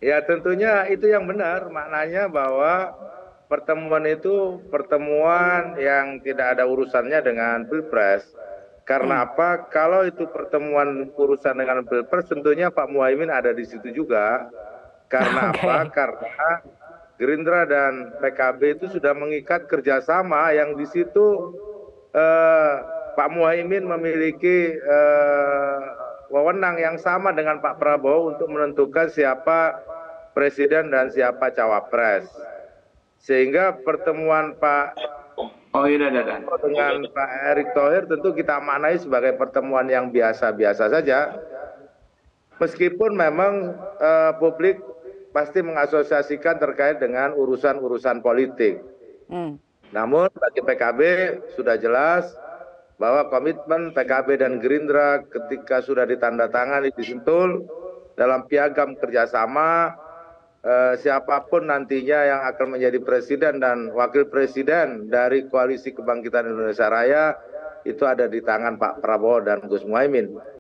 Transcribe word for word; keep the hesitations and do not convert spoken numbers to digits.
Ya tentunya itu yang benar, maknanya bahwa pertemuan itu pertemuan yang tidak ada urusannya dengan Pilpres. Karena Hmm. apa? Kalau itu pertemuan urusan dengan Pilpres, tentunya Pak Muhaimin ada di situ juga. Karena apa? Oke. Karena Gerindra dan P K B itu sudah mengikat kerjasama yang di situ eh, Pak Muhaimin memiliki eh, wewenang yang sama dengan Pak Prabowo untuk menentukan siapa presiden dan siapa cawapres. Sehingga pertemuan Pak Oh iya, dah, dah. dengan Pak Erick Thohir tentu kita maknai sebagai pertemuan yang biasa-biasa saja. Meskipun memang eh, publik pasti mengasosiasikan terkait dengan urusan-urusan politik. Hmm. Namun bagi P K B sudah jelas bahwa komitmen P K B dan Gerindra ketika sudah ditandatangani di Sentul dalam piagam kerjasama, eh, siapapun nantinya yang akan menjadi presiden dan wakil presiden dari Koalisi Kebangkitan Indonesia Raya itu ada di tangan Pak Prabowo dan Gus Muhaimin.